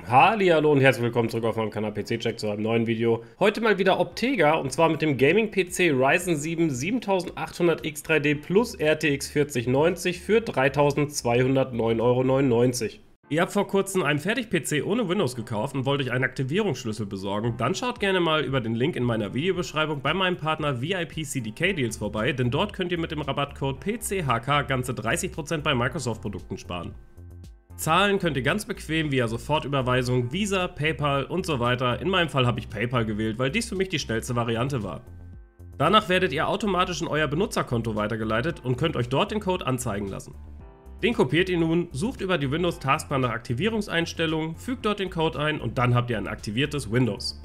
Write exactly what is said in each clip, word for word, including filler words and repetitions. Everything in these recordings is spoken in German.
Hallihallo und herzlich willkommen zurück auf meinem Kanal P C-Check zu einem neuen Video. Heute mal wieder Optega und zwar mit dem Gaming-P C Ryzen sieben siebentausendachthundert X drei D plus R T X vierzig neunzig für dreitausendzweihundertneun Euro neunundneunzig. Ihr habt vor kurzem einen Fertig-P C ohne Windows gekauft und wollt euch einen Aktivierungsschlüssel besorgen, dann schaut gerne mal über den Link in meiner Videobeschreibung bei meinem Partner V I P C D K Deals vorbei, denn dort könnt ihr mit dem Rabattcode P C H K ganze dreißig Prozent bei Microsoft-Produkten sparen. Zahlen könnt ihr ganz bequem via Sofortüberweisung, Visa, PayPal und so weiter. In meinem Fall habe ich PayPal gewählt, weil dies für mich die schnellste Variante war. Danach werdet ihr automatisch in euer Benutzerkonto weitergeleitet und könnt euch dort den Code anzeigen lassen. Den kopiert ihr nun, sucht über die Windows Taskbar nach Aktivierungseinstellungen, fügt dort den Code ein und dann habt ihr ein aktiviertes Windows.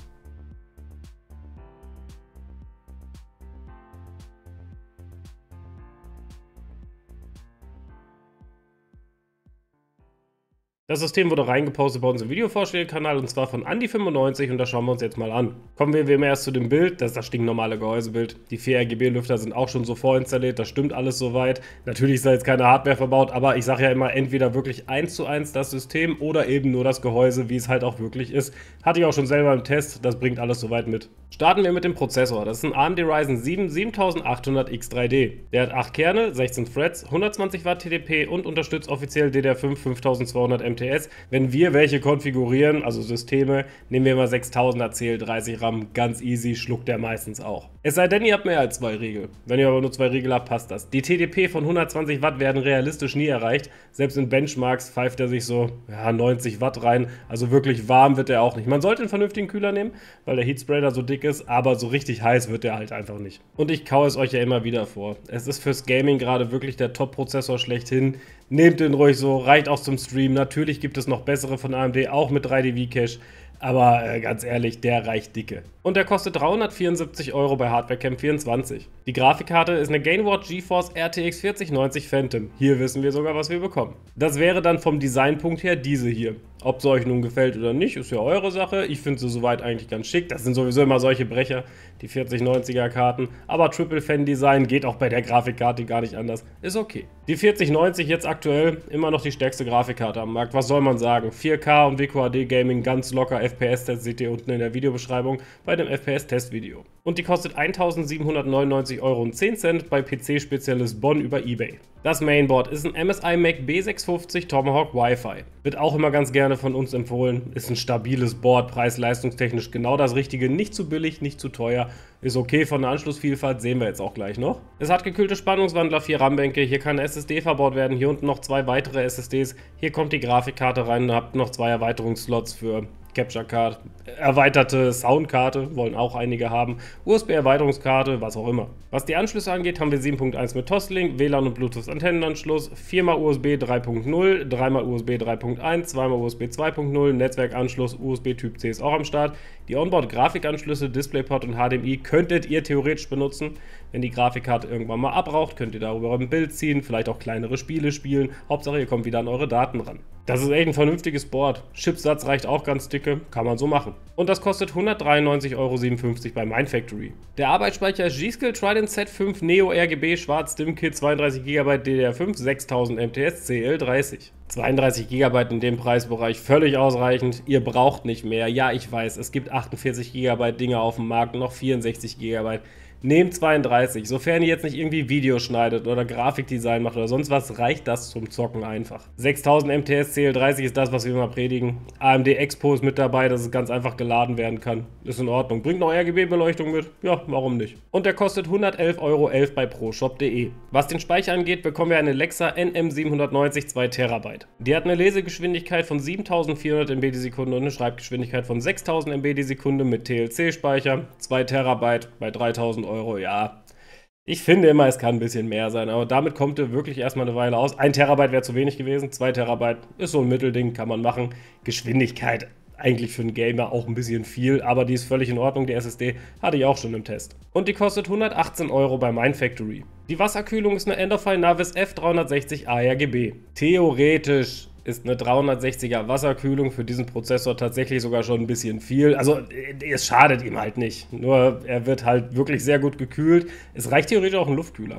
Das System wurde reingepostet bei uns im Videovorschläge-Kanal und zwar von Andi fünfundneunzig und das schauen wir uns jetzt mal an. Kommen wir wie immer erst zu dem Bild, das ist das stinknormale Gehäusebild. Die vier R G B-Lüfter sind auch schon so vorinstalliert, das stimmt alles soweit. Natürlich ist da jetzt keine Hardware verbaut, aber ich sage ja immer, entweder wirklich eins zu eins das System oder eben nur das Gehäuse, wie es halt auch wirklich ist. Hatte ich auch schon selber im Test, das bringt alles soweit mit. Starten wir mit dem Prozessor, das ist ein A M D Ryzen sieben siebentausendachthundert X drei D. Der hat acht Kerne, sechzehn Threads, hundertzwanzig Watt T D P und unterstützt offiziell D D R fünf fünftausendzweihundert M T S. Wenn wir welche konfigurieren, also Systeme, nehmen wir immer sechstausender C L dreißig RAM, ganz easy, schluckt der meistens auch. Es sei denn, ihr habt mehr als zwei Riegel. Wenn ihr aber nur zwei Riegel habt, passt das. Die T D P von hundertzwanzig Watt werden realistisch nie erreicht. Selbst in Benchmarks pfeift er sich so ja, neunzig Watt rein. Also wirklich warm wird er auch nicht. Man sollte einen vernünftigen Kühler nehmen, weil der Heatspray da so dick ist, aber so richtig heiß wird er halt einfach nicht. Und ich kaue es euch ja immer wieder vor. Es ist fürs Gaming gerade wirklich der Top-Prozessor schlechthin. Nehmt den ruhig so, reicht auch zum Stream. Natürlich gibt es noch bessere von A M D, auch mit drei D V-Cache. Aber äh, ganz ehrlich, der reicht dicke. Und der kostet dreihundertvierundsiebzig Euro bei HardwareCamp vierundzwanzig. Die Grafikkarte ist eine Gainward GeForce R T X vierzig neunzig Phantom. Hier wissen wir sogar, was wir bekommen. Das wäre dann vom Designpunkt her diese hier. Ob sie euch nun gefällt oder nicht, ist ja eure Sache. Ich finde sie soweit eigentlich ganz schick. Das sind sowieso immer solche Brecher, die vierzig neunziger Karten. Aber Triple Fan Design geht auch bei der Grafikkarte gar nicht anders. Ist okay. Die vierzig neunzig jetzt aktuell immer noch die stärkste Grafikkarte am Markt. Was soll man sagen? vier K und W Q H D Gaming ganz locker. F P S-Test seht ihr unten in der Videobeschreibung bei dem F P S-Testvideo. Und die kostet eintausendsiebenhundertneunundneunzig Euro und zehn Cent bei P C-Spezialist Bonn über eBay. Das Mainboard ist ein M S I Mac B sechshundertfünfzig Tomahawk Wi-Fi. Wird auch immer ganz gerne von uns empfohlen. Ist ein stabiles Board, preis-leistungstechnisch genau das Richtige. Nicht zu billig, nicht zu teuer. Ist okay von der Anschlussvielfalt, sehen wir jetzt auch gleich noch. Es hat gekühlte Spannungswandler, vier RAM-Bänke. Hier kann eine S S D verbaut werden. Hier unten noch zwei weitere S S Ds. Hier kommt die Grafikkarte rein und habt noch zwei Erweiterungsslots für Capture Card, erweiterte Soundkarte, wollen auch einige haben, U S B-Erweiterungskarte, was auch immer. Was die Anschlüsse angeht, haben wir sieben Punkt eins mit Toslink, W L A N und Bluetooth-Antennenanschluss, viermal U S B drei Punkt null, dreimal U S B drei Punkt eins, zweimal U S B zwei Punkt null, Netzwerkanschluss, U S B Typ C ist auch am Start. Die Onboard-Grafikanschlüsse, DisplayPort und H D M I könntet ihr theoretisch benutzen. Wenn die Grafikkarte irgendwann mal abraucht, könnt ihr darüber ein Bild ziehen, vielleicht auch kleinere Spiele spielen. Hauptsache, ihr kommt wieder an eure Daten ran. Das ist echt ein vernünftiges Board. Chipsatz reicht auch ganz dicke, kann man so machen. Und das kostet hundertdreiundneunzig Euro siebenundfünfzig bei Mindfactory. Der Arbeitsspeicher ist G-Skill Trident Z fünf Neo R G B Schwarz Dim-Kit zweiunddreißig Gigabyte D D R fünf sechstausend M T S C L dreißig. zweiunddreißig Gigabyte in dem Preisbereich völlig ausreichend. Ihr braucht nicht mehr. Ja, ich weiß, es gibt achtundvierzig Gigabyte Dinge auf dem Markt, noch vierundsechzig Gigabyte. Nehmt zweiunddreißig, sofern ihr jetzt nicht irgendwie Videos schneidet oder Grafikdesign macht oder sonst was, reicht das zum Zocken einfach. sechstausend M T S C L dreißig ist das, was wir immer predigen. A M D Expo ist mit dabei, dass es ganz einfach geladen werden kann. Ist in Ordnung. Bringt noch R G B-Beleuchtung mit? Ja, warum nicht? Und der kostet hundertelf Euro elf bei proshop punkt de. Was den Speicher angeht, bekommen wir eine Lexa N M siebenhundertneunzig zwei Terabyte. Die hat eine Lesegeschwindigkeit von siebentausendvierhundert M B die Sekunde und eine Schreibgeschwindigkeit von sechstausend M B die Sekunde mit T L C-Speicher. zwei Terabyte bei dreitausend Euro, ja. Ich finde immer, es kann ein bisschen mehr sein, aber damit kommt er wirklich erstmal eine Weile aus. ein Terabyte wäre zu wenig gewesen, zwei Terabyte ist so ein Mittelding, kann man machen. Geschwindigkeit eigentlich für einen Gamer auch ein bisschen viel, aber die ist völlig in Ordnung, die S S D hatte ich auch schon im Test. Und die kostet hundertachtzehn Euro bei Mindfactory. Die Wasserkühlung ist eine Endofy Navis F dreihundertsechzig A R G B. Theoretisch ist eine dreihundertsechziger Wasserkühlung für diesen Prozessor tatsächlich sogar schon ein bisschen viel. Also es schadet ihm halt nicht, nur er wird halt wirklich sehr gut gekühlt. Es reicht theoretisch auch ein Luftkühler.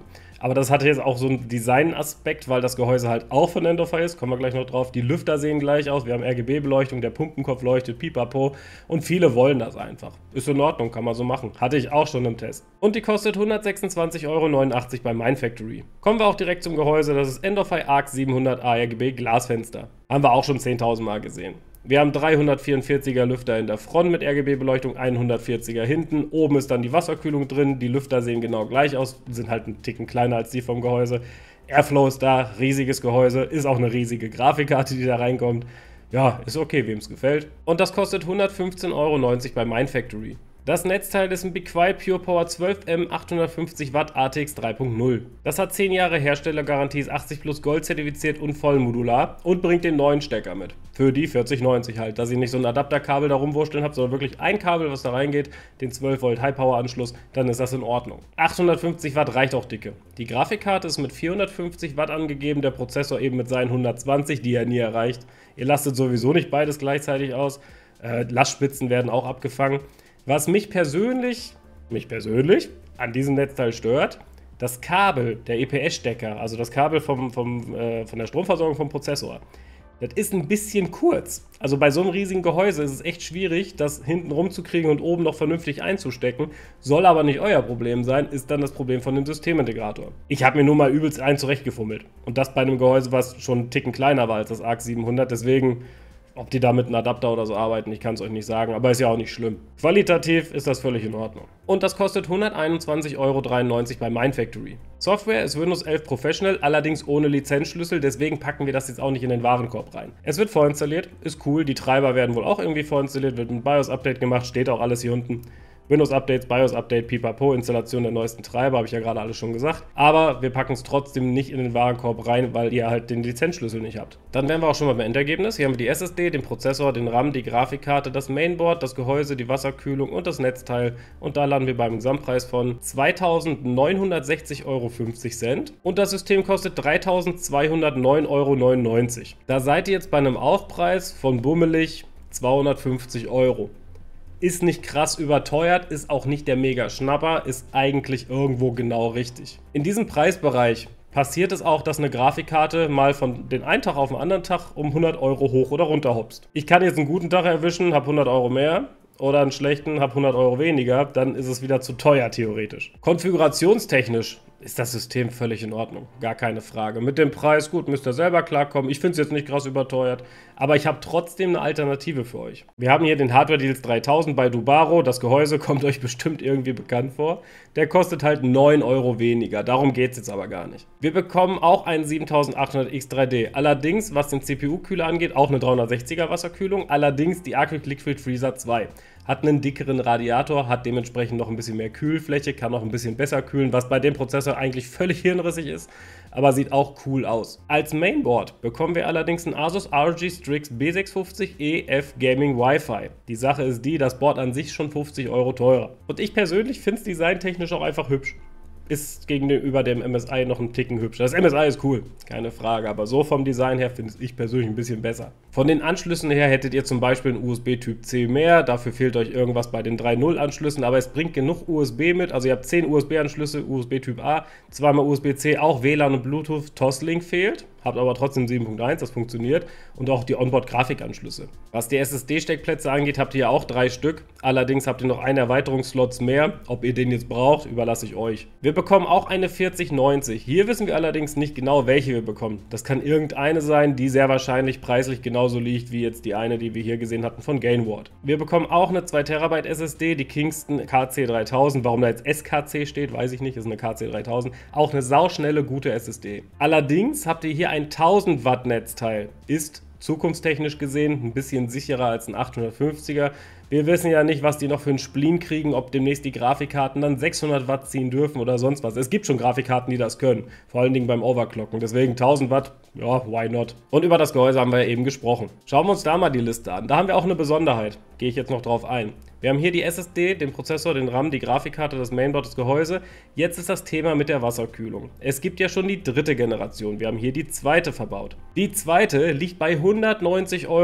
Aber das hatte jetzt auch so einen Design-Aspekt, weil das Gehäuse halt auch von Endofy ist, kommen wir gleich noch drauf. Die Lüfter sehen gleich aus, wir haben R G B-Beleuchtung, der Pumpenkopf leuchtet, pipapo. Und viele wollen das einfach. Ist in Ordnung, kann man so machen. Hatte ich auch schon im Test. Und die kostet hundertsechsundzwanzig Euro neunundachtzig bei Mindfactory. Kommen wir auch direkt zum Gehäuse, das ist Endofy Arc siebenhundert A R G B Glasfenster. Haben wir auch schon zehntausend Mal gesehen. Wir haben dreihundertvierundvierziger Lüfter in der Front mit R G B-Beleuchtung, hundertvierziger hinten. Oben ist dann die Wasserkühlung drin. Die Lüfter sehen genau gleich aus, sind halt einen Ticken kleiner als die vom Gehäuse. Airflow ist da, riesiges Gehäuse, ist auch eine riesige Grafikkarte, die da reinkommt. Ja, ist okay, wem es gefällt. Und das kostet hundertfünfzehn Euro neunzig bei Mindfactory. Das Netzteil ist ein Be Quiet Pure Power zwölf M achthundertfünfzig Watt A T X drei punkt null. Das hat zehn Jahre Herstellergarantie, ist achtzig plus Gold zertifiziert und vollmodular und bringt den neuen Stecker mit. Für die vierzig neunzig halt, dass ihr nicht so ein Adapterkabel da rumwurschteln habt, sondern wirklich ein Kabel, was da reingeht, den zwölf Volt High Power Anschluss, dann ist das in Ordnung. achthundertfünfzig Watt reicht auch dicke. Die Grafikkarte ist mit vierhundertfünfzig Watt angegeben, der Prozessor eben mit seinen hundertzwanzig, die er nie erreicht. Ihr lastet sowieso nicht beides gleichzeitig aus. Äh, Lastspitzen werden auch abgefangen. Was mich persönlich, mich persönlich an diesem Netzteil stört, das Kabel, der E P S-Stecker, also das Kabel vom, vom, äh, von der Stromversorgung vom Prozessor, das ist ein bisschen kurz. Also bei so einem riesigen Gehäuse ist es echt schwierig, das hinten rumzukriegen und oben noch vernünftig einzustecken. Soll aber nicht euer Problem sein, ist dann das Problem von dem Systemintegrator. Ich habe mir nur mal übelst einen zurechtgefummelt. Und das bei einem Gehäuse, was schon einen Ticken kleiner war als das Arc siebenhundert, deswegen... Ob die da mit einem Adapter oder so arbeiten, ich kann es euch nicht sagen, aber ist ja auch nicht schlimm. Qualitativ ist das völlig in Ordnung. Und das kostet hunderteinundzwanzig Euro dreiundneunzig bei Mindfactory. Software ist Windows elf Professional, allerdings ohne Lizenzschlüssel, deswegen packen wir das jetzt auch nicht in den Warenkorb rein. Es wird vorinstalliert, ist cool, die Treiber werden wohl auch irgendwie vorinstalliert, wird ein BIOS-Update gemacht, steht auch alles hier unten. Windows-Updates, BIOS-Update, pipapo, Installation der neuesten Treiber, habe ich ja gerade alles schon gesagt. Aber wir packen es trotzdem nicht in den Warenkorb rein, weil ihr halt den Lizenzschlüssel nicht habt. Dann wären wir auch schon mal beim Endergebnis. Hier haben wir die S S D, den Prozessor, den RAM, die Grafikkarte, das Mainboard, das Gehäuse, die Wasserkühlung und das Netzteil. Und da landen wir beim Gesamtpreis von zweitausendneunhundertsechzig Euro fünfzig. Und das System kostet dreitausendzweihundertneun Euro neunundneunzig. Da seid ihr jetzt bei einem Aufpreis von bummelig zweihundertfünfzig Euro. Ist nicht krass überteuert, ist auch nicht der Mega-Schnapper, ist eigentlich irgendwo genau richtig. In diesem Preisbereich passiert es auch, dass eine Grafikkarte mal von den einen Tag auf den anderen Tag um hundert Euro hoch oder runter hopst. Ich kann jetzt einen guten Tag erwischen, habe hundert Euro mehr. Oder einen schlechten, habe hundert Euro weniger, dann ist es wieder zu teuer theoretisch. Konfigurationstechnisch ist das System völlig in Ordnung, gar keine Frage. Mit dem Preis, gut, müsst ihr selber klarkommen. Ich finde es jetzt nicht krass überteuert, aber ich habe trotzdem eine Alternative für euch. Wir haben hier den Hardware Deals dreitausend bei Dubaro. Das Gehäuse kommt euch bestimmt irgendwie bekannt vor. Der kostet halt neun Euro weniger, darum geht es jetzt aber gar nicht. Wir bekommen auch einen siebentausendachthundert X drei D. Allerdings, was den C P U-Kühler angeht, auch eine dreihundertsechziger Wasserkühlung. Allerdings die Arctic Liquid Freezer zwei. Hat einen dickeren Radiator, hat dementsprechend noch ein bisschen mehr Kühlfläche, kann noch ein bisschen besser kühlen, was bei dem Prozessor eigentlich völlig hirnrissig ist, aber sieht auch cool aus. Als Mainboard bekommen wir allerdings ein Asus R O G Strix B sechshundertfünfzig E F Gaming Wi-Fi. Die Sache ist die, das Board an sich schon fünfzig Euro teurer. Und ich persönlich finde es designtechnisch auch einfach hübsch. Ist gegenüber dem M S I noch ein Ticken hübscher. Das M S I ist cool, keine Frage, aber so vom Design her finde ich persönlich ein bisschen besser. Von den Anschlüssen her hättet ihr zum Beispiel einen U S B Typ C mehr, dafür fehlt euch irgendwas bei den drei Punkt null Anschlüssen, aber es bringt genug U S B mit, also ihr habt zehn U S B-Anschlüsse, U S B Typ A, zweimal U S B C, auch W L A N und Bluetooth, Toslink fehlt, habt aber trotzdem sieben Punkt eins, das funktioniert, und auch die Onboard-Grafikanschlüsse. Was die S S D-Steckplätze angeht, habt ihr ja auch drei Stück, allerdings habt ihr noch einen Erweiterungsslots mehr, ob ihr den jetzt braucht, überlasse ich euch. Wir bekommen auch eine vierzig neunzig, hier wissen wir allerdings nicht genau, welche wir bekommen. Das kann irgendeine sein, die sehr wahrscheinlich preislich genauso liegt, wie jetzt die eine, die wir hier gesehen hatten von Gainward. Wir bekommen auch eine zwei Terabyte S S D, die Kingston K C dreitausend, warum da jetzt S K C steht, weiß ich nicht, ist eine K C dreitausend, auch eine sauschnelle, gute S S D. Allerdings habt ihr hier ein tausend Watt Netzteil, ist zukunftstechnisch gesehen ein bisschen sicherer als ein achthundertfünfziger. Wir wissen ja nicht, was die noch für einen Spleen kriegen, ob demnächst die Grafikkarten dann sechshundert Watt ziehen dürfen oder sonst was. Es gibt schon Grafikkarten, die das können, vor allen Dingen beim Overclocken. Deswegen tausend Watt, ja, why not? Und über das Gehäuse haben wir ja eben gesprochen. Schauen wir uns da mal die Liste an. Da haben wir auch eine Besonderheit, gehe ich jetzt noch drauf ein. Wir haben hier die S S D, den Prozessor, den RAM, die Grafikkarte, das Mainboard, das Gehäuse. Jetzt ist das Thema mit der Wasserkühlung. Es gibt ja schon die dritte Generation. Wir haben hier die zweite verbaut. Die zweite liegt bei hundertneunzig Euro.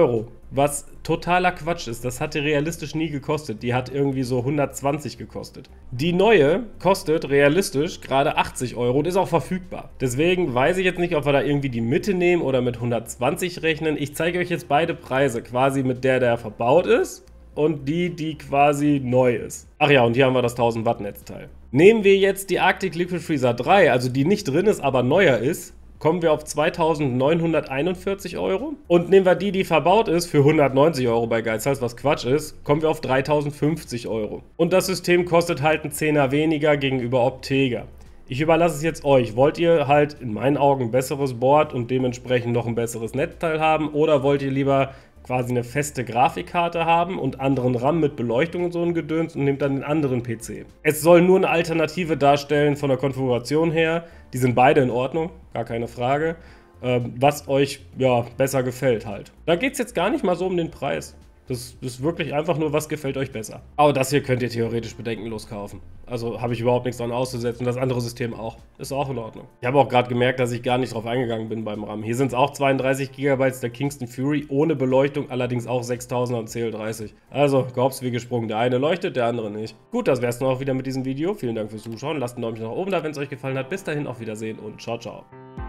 was totaler Quatsch ist. Das hatte realistisch nie gekostet. Die hat irgendwie so hundertzwanzig gekostet. Die neue kostet realistisch gerade achtzig Euro und ist auch verfügbar. Deswegen weiß ich jetzt nicht, ob wir da irgendwie die Mitte nehmen oder mit hundertzwanzig rechnen. Ich zeige euch jetzt beide Preise, quasi mit der, der verbaut ist und die, die quasi neu ist. Ach ja, und hier haben wir das tausend Watt Netzteil. Nehmen wir jetzt die Arctic Liquid Freezer drei, also die nicht drin ist, aber neuer ist, kommen wir auf zweitausendneunhunderteinundvierzig Euro. Und nehmen wir die, die verbaut ist, für hundertneunzig Euro bei Geizhals, was Quatsch ist, kommen wir auf dreitausendfünfzig Euro. Und das System kostet halt einen Zehner weniger gegenüber Optega. Ich überlasse es jetzt euch. Wollt ihr halt in meinen Augen ein besseres Board und dementsprechend noch ein besseres Netzteil haben? Oder wollt ihr lieber quasi eine feste Grafikkarte haben und anderen RAM mit Beleuchtung und so ein Gedöns und nehmt dann den anderen P C? Es soll nur eine Alternative darstellen von der Konfiguration her. Die sind beide in Ordnung, gar keine Frage. Ähm, was euch ja besser gefällt halt. Da geht es jetzt gar nicht mal so um den Preis. Das ist wirklich einfach nur, was gefällt euch besser. Aber das hier könnt ihr theoretisch bedenkenlos kaufen. Also habe ich überhaupt nichts dran auszusetzen. Das andere System auch. Ist auch in Ordnung. Ich habe auch gerade gemerkt, dass ich gar nicht drauf eingegangen bin beim RAM. Hier sind es auch zweiunddreißig Gigabyte der Kingston Fury, ohne Beleuchtung, allerdings auch sechstausender und C L dreißig. Also, gehopst wie gesprungen. Der eine leuchtet, der andere nicht. Gut, das wäre es dann auch wieder mit diesem Video. Vielen Dank fürs Zuschauen. Lasst einen Daumen nach oben da, wenn es euch gefallen hat. Bis dahin, auf Wiedersehen und ciao, ciao.